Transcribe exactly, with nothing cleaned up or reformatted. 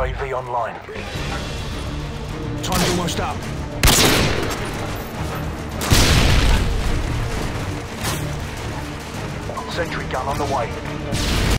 A V online. Time's almost up. Sentry gun on the way.